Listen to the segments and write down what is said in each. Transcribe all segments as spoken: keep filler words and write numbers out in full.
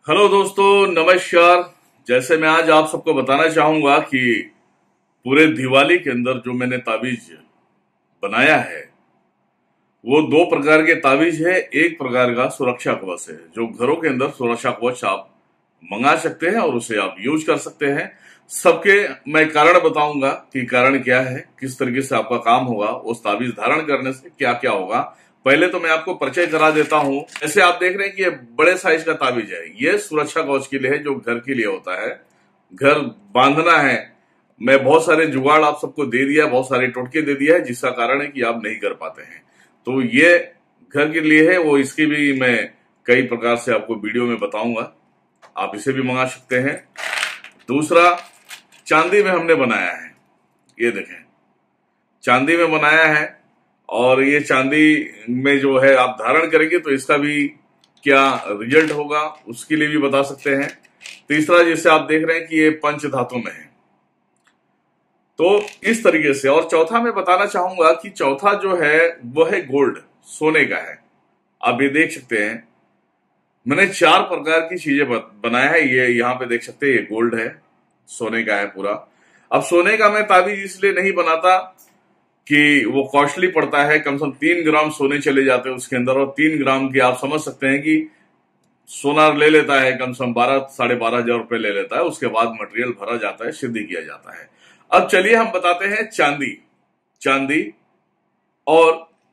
Hello दोस्तों, नमस्कार। जैसे मैं आज आप सबको बताना चाहूंगा कि पूरे दिवाली के अंदर जो मैंने ताबीज बनाया है वो दो प्रकार के ताबीज है। एक प्रकार का सुरक्षा कवच है जो घरों के अंदर सुरक्षा कवच आप मंगा सकते हैं और उसे आप यूज कर सकते हैं। सबके मैं कारण बताऊंगा कि कारण क्या है, किस तरीके से आपका काम होगा, उस ताबीज धारण करने से क्या क्या होगा। पहले तो मैं आपको परिचय करा देता हूं। ऐसे आप देख रहे हैं कि ये बड़े साइज का ताबीज है। ये सुरक्षा कवच के लिए है जो घर के लिए होता है। घर बांधना है, मैं बहुत सारे जुगाड़ आप सबको दे दिया, बहुत सारे टोटके दे दिया है, जिसका कारण है कि आप नहीं कर पाते हैं। तो ये घर के लिए है, वो इसकी भी मैं कई प्रकार से आपको वीडियो में बताऊंगा। आप इसे भी मंगा सकते हैं। दूसरा, चांदी में हमने बनाया है। ये देखें, चांदी में बनाया है और ये चांदी में जो है आप धारण करेंगे तो इसका भी क्या रिजल्ट होगा उसके लिए भी बता सकते हैं। तीसरा, जैसे आप देख रहे हैं कि ये पंच धातु में है, तो इस तरीके से। और चौथा मैं बताना चाहूंगा कि चौथा जो है वो है गोल्ड, सोने का है। आप ये देख सकते हैं, मैंने चार प्रकार की चीजें बनाया है। ये यहाँ पे देख सकते हैं, ये गोल्ड है, सोने का है पूरा। अब सोने का मैं ताबीज इसलिए नहीं बनाता कि वो कॉस्टली पड़ता है। कम से कम तीन ग्राम सोने चले जाते हैं उसके अंदर, और तीन ग्राम की आप समझ सकते हैं कि सोना ले लेता है कम से कम बारह साढ़े बारह हजार रुपए ले लेता है। उसके बाद मटेरियल भरा जाता है, सिद्धि किया जाता है। अब चलिए हम बताते हैं चांदी चांदी और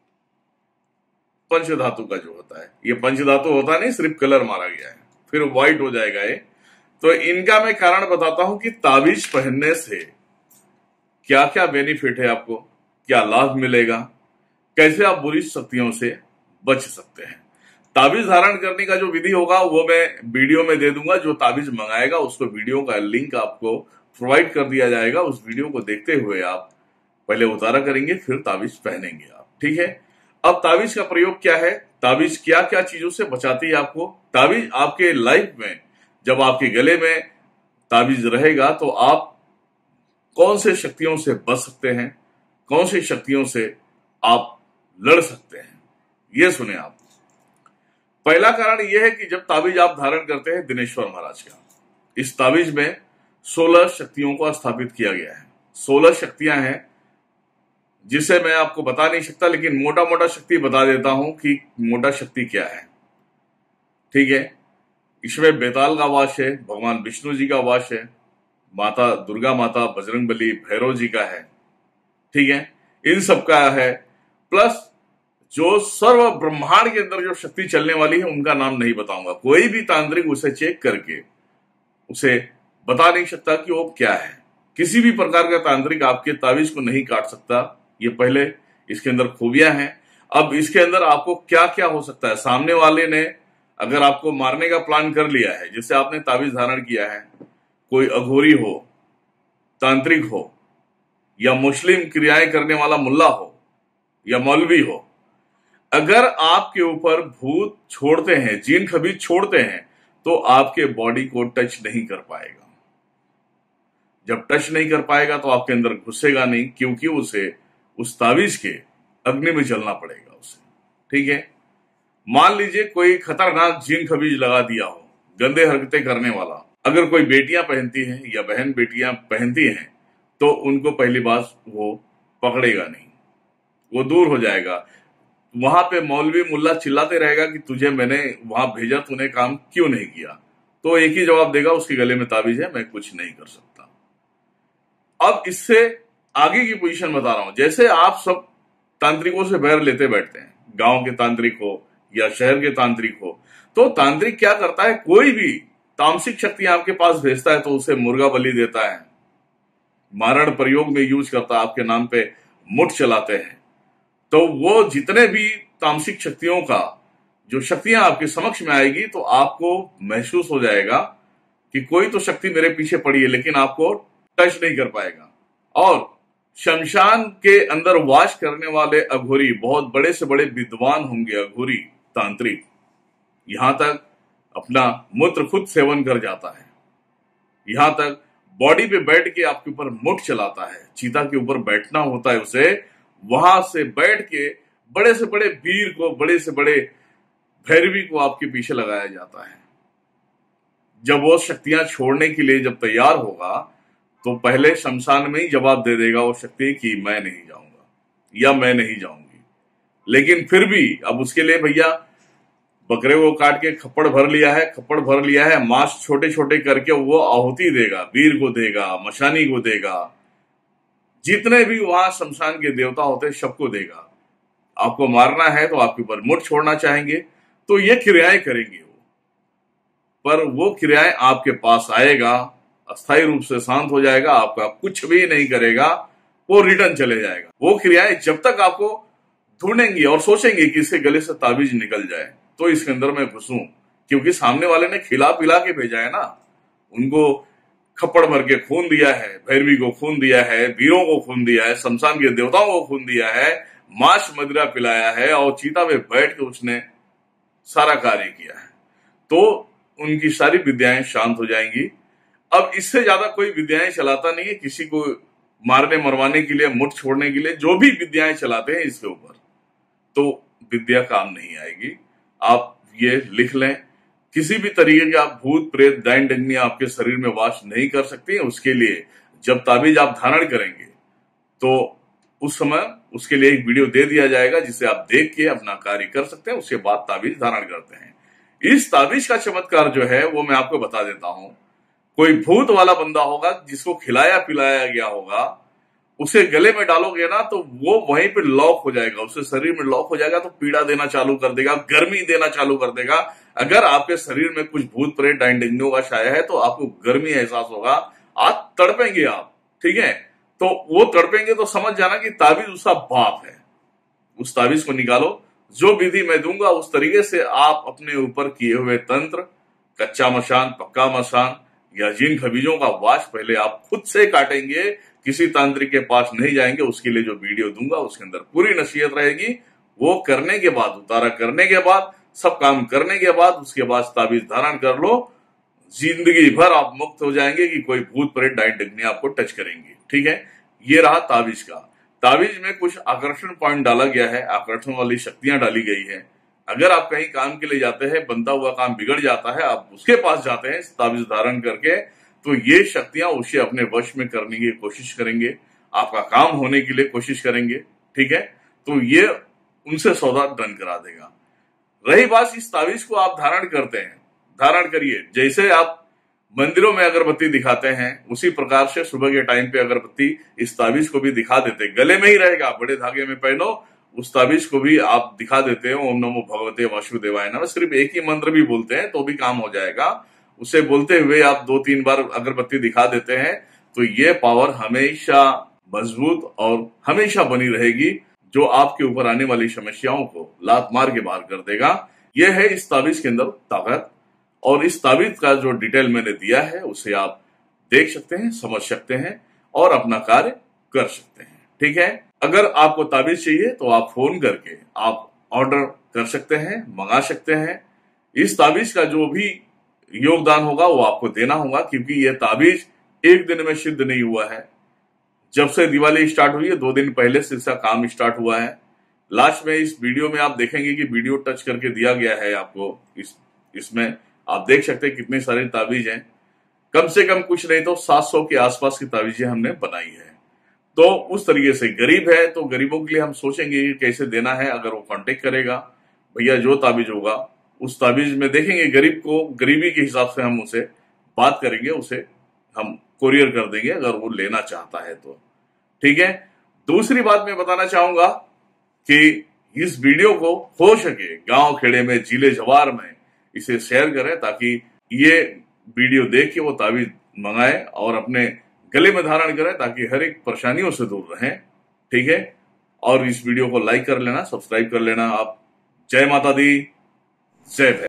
पंचधातु का जो होता है। ये पंचधातु होता नहीं, सिर्फ कलर मारा गया है, फिर व्हाइट हो जाएगा ये। तो इनका मैं कारण बताता हूं कि ताबीज पहनने से क्या क्या बेनिफिट है, आपको क्या लाभ मिलेगा, कैसे आप बुरी शक्तियों से बच सकते हैं। ताबीज धारण करने का जो विधि होगा वो मैं वीडियो में दे दूंगा। जो ताबीज मंगाएगा उसको वीडियो का लिंक आपको प्रोवाइड कर दिया जाएगा। उस वीडियो को देखते हुए आप पहले उतारा करेंगे, फिर ताबीज पहनेंगे आप, ठीक है। अब ताबीज का प्रयोग क्या है, ताबीज क्या क्या चीजों से बचाती है आपको। ताबीज आपके लाइफ में जब आपके गले में ताबीज रहेगा तो आप कौन से शक्तियों से बच सकते हैं, कौन सी शक्तियों से आप लड़ सकते हैं, ये सुने आप। पहला कारण यह है कि जब ताबीज आप धारण करते हैं दिनेश्वर महाराज का, इस ताबीज में सोलह शक्तियों को स्थापित किया गया है। सोलह शक्तियां हैं जिसे मैं आपको बता नहीं सकता, लेकिन मोटा मोटा शक्ति बता देता हूं कि मोटा शक्ति क्या है, ठीक है। इसमें बेताल का वास है, भगवान विष्णु जी का वास है, माता दुर्गा माता, बजरंगबली, भैरव जी का है, ठीक है, इन सब का है। प्लस जो सर्व ब्रह्मांड के अंदर जो शक्ति चलने वाली है उनका नाम नहीं बताऊंगा। कोई भी तांत्रिक उसे चेक करके उसे बता नहीं सकता कि वो क्या है। किसी भी प्रकार का तांत्रिक आपके ताबीज को नहीं काट सकता। ये पहले इसके अंदर खूबियां हैं। अब इसके अंदर आपको क्या क्या हो सकता है। सामने वाले ने अगर आपको मारने का प्लान कर लिया है, जैसे आपने ताबीज धारण किया है, कोई अघोरी हो, तांत्रिक हो, या मुस्लिम क्रियाएं करने वाला मुल्ला हो, या मौलवी हो, अगर आपके ऊपर भूत छोड़ते हैं, जीन खबीज छोड़ते हैं, तो आपके बॉडी को टच नहीं कर पाएगा। जब टच नहीं कर पाएगा तो आपके अंदर घुसेगा नहीं, क्योंकि उसे उस ताबीज के अग्नि में जलना पड़ेगा उसे, ठीक है। मान लीजिए कोई खतरनाक जीन खबीज लगा दिया हो, गंदे हरकतें करने वाला, अगर कोई बेटियां पहनती हैं या बहन बेटियां पहनती हैं तो उनको पहली बात वो पकड़ेगा नहीं, वो दूर हो जाएगा। वहां पे मौलवी मुल्ला चिल्लाते रहेगा कि तुझे मैंने वहां भेजा, तूने काम क्यों नहीं किया, तो एक ही जवाब देगा, उसके गले में ताबीज है, मैं कुछ नहीं कर सकता। अब इससे आगे की पोजीशन बता रहा हूं। जैसे आप सब तांत्रिकों से बैर लेते बैठते हैं, गांव के तांत्रिक हो या शहर के तांत्रिक हो, तो तांत्रिक क्या करता है, कोई भी तामसिक शक्ति आपके पास भेजता है तो उसे मुर्गा बलि देता है, मारण प्रयोग में यूज करता है, आपके नाम पे मुठ चलाते हैं। तो वो जितने भी तामसिक शक्तियों का जो शक्तियां आपके समक्ष में आएगी तो आपको महसूस हो जाएगा कि कोई तो शक्ति मेरे पीछे पड़ी है, लेकिन आपको टच नहीं कर पाएगा। और शमशान के अंदर वास करने वाले अघोरी बहुत बड़े से बड़े विद्वान होंगे। अघोरी तांत्रिक यहां तक अपना मूत्र खुद सेवन कर जाता है, यहां तक बॉडी पे बैठ के आपके ऊपर मुठ चलाता है। चीता के ऊपर बैठना होता है उसे, वहां से बैठ के बड़े से बड़े वीर को, बड़े से बड़े भैरवी को आपके पीछे लगाया जाता है। जब वो शक्तियां छोड़ने के लिए जब तैयार होगा तो पहले शमशान में ही जवाब दे देगा वो शक्ति कि मैं नहीं जाऊंगा या मैं नहीं जाऊंगी। लेकिन फिर भी अब उसके लिए भैया बकरे को काट के खप्पड़ भर लिया है, खप्पड़ भर लिया है, मांस छोटे छोटे करके वो आहुति देगा, वीर को देगा, मशानी को देगा, जितने भी वहां शमशान के देवता होते हैं सबको देगा। आपको मारना है तो आपके ऊपर मुठ छोड़ना चाहेंगे तो ये क्रियाएं करेंगे वो, पर वो क्रियाएं आपके पास आएगा, अस्थायी रूप से शांत हो जाएगा, आपका कुछ भी नहीं करेगा, वो रिटर्न चले जाएगा। वो क्रियाएं जब तक आपको ढूंढेंगी और सोचेंगे कि इसके गले से ताबीज निकल जाए तो इसके अंदर मैं घुसूं, क्योंकि सामने वाले ने खिला पिला के भेजा है ना, उनको खप्पड़ भर के खून दिया है, भैरवी को खून दिया है, वीरों को खून दिया है, शमशान के देवताओं को खून दिया है, मांस मदिरा पिलाया है और चीता में बैठ के उसने सारा कार्य किया है, तो उनकी सारी विद्याएं शांत हो जाएंगी। अब इससे ज्यादा कोई विद्याएं चलाता नहीं है, किसी को मारने मरवाने के लिए, मुठ छोड़ने के लिए जो भी विद्याएं चलाते हैं इसके ऊपर, तो विद्या काम नहीं आएगी। आप ये लिख लें, किसी भी तरीके के आप भूत प्रेत डायन डंगनी आपके शरीर में वास नहीं कर सकती है। उसके लिए जब ताबीज आप धारण करेंगे तो उस समय उसके लिए एक वीडियो दे दिया जाएगा जिसे आप देख के अपना कार्य कर सकते हैं, उसके बाद ताबीज धारण करते हैं। इस ताबीज का चमत्कार जो है वो मैं आपको बता देता हूं। कोई भूत वाला बंदा होगा जिसको खिलाया पिलाया गया होगा, उसे गले में डालोगे ना तो वो वहीं पे लॉक हो जाएगा, उसके शरीर में लॉक हो जाएगा, तो पीड़ा देना चालू कर देगा, गर्मी देना चालू कर देगा। अगर आपके शरीर में कुछ भूत प्रेत डायन डंगियों का छाया है तो आपको गर्मी एहसास होगा, आज तड़पेंगे आप, ठीक है। तो वो तड़पेंगे तो समझ जाना कि ताबीज उसका बाप है। उस ताबीज को निकालो, जो विधि मैं दूंगा उस तरीके से आप अपने ऊपर किए हुए तंत्र, कच्चा मशान, पक्का मशान या जिन खबीजों का वाश पहले आप खुद से काटेंगे, किसी तांत्रिक के पास नहीं जाएंगे। उसके लिए जो वीडियो दूंगा उसके अंदर पूरी नसीहत रहेगी। वो करने के बाद, उतारा करने के बाद, सब काम करने के बाद, उसके बाद ताबीज धारण कर लो, जिंदगी भर आप मुक्त हो जाएंगे कि कोई भूत प्रेत डायन डंगनी आपको टच करेंगे, ठीक है। ये रहा ताबीज का। ताबीज में कुछ आकर्षण पॉइंट डाला गया है, आकर्षण वाली शक्तियां डाली गई है। अगर आप कहीं काम के लिए जाते हैं, बनता हुआ काम बिगड़ जाता है, आप उसके पास जाते हैं ताबीज धारण करके, तो ये शक्तियां उसे अपने वश में करने की कोशिश करेंगे, आपका काम होने के लिए कोशिश करेंगे, ठीक है। तो ये उनसे सौदा डन करा देगा। रही बात इस ताबीज को आप धारण करते हैं, धारण करिए। जैसे आप मंदिरों में अगरबत्ती दिखाते हैं उसी प्रकार से सुबह के टाइम पे अगरबत्ती इस ताबीज को भी दिखा देते, गले में ही रहेगा, बड़े धागे में पहनो, उस ताबीज को भी आप दिखा देते हैं। ओम नमो भगवते वासुदेवाय नमः, सिर्फ एक ही मंत्र भी बोलते हैं तो भी काम हो जाएगा। उसे बोलते हुए आप दो तीन बार अगरबत्ती दिखा देते हैं तो ये पावर हमेशा मजबूत और हमेशा बनी रहेगी, जो आपके ऊपर आने वाली समस्याओं को लात मार के बाहर कर देगा। यह है इस ताबीज के अंदर ताकत। और इस ताबीज का जो डिटेल मैंने दिया है उसे आप देख सकते हैं, समझ सकते हैं और अपना कार्य कर सकते हैं, ठीक है। अगर आपको ताबीज चाहिए तो आप फोन करके आप ऑर्डर कर सकते हैं, मंगा सकते हैं। इस ताबीज का जो भी योगदान होगा वो आपको देना होगा, क्योंकि यह ताबीज एक दिन में सिद्ध नहीं हुआ है। जब से दिवाली स्टार्ट हुई है दो दिन पहले से इसका काम स्टार्ट हुआ है। लास्ट में इस वीडियो में आप देखेंगे कि वीडियो टच करके दिया गया है आपको। इस इसमें आप देख सकते हैं कितने सारे ताबीज हैं। कम से कम कुछ नहीं तो सात सौ के आसपास की ताबीजें हमने बनाई है। तो उस तरीके से गरीब है तो गरीबों के लिए हम सोचेंगे कि कैसे देना है। अगर वो कांटेक्ट करेगा, भैया जो ताबीज होगा उस ताबीज में देखेंगे गरीब को, गरीबी के हिसाब से हम उसे बात करेंगे, उसे हम कोरियर कर देंगे अगर वो लेना चाहता है तो, ठीक है। दूसरी बात मैं बताना चाहूंगा कि इस वीडियो को हो सके गांव खेड़े में, जिले जवार में इसे शेयर करें ताकि ये वीडियो देख के वो ताबीज मंगाए और अपने गले में धारण करें ताकि हर एक परेशानियों से दूर रहें, ठीक है। और इस वीडियो को लाइक कर लेना, सब्सक्राइब कर लेना। आप जय माता दी, जय भैरव।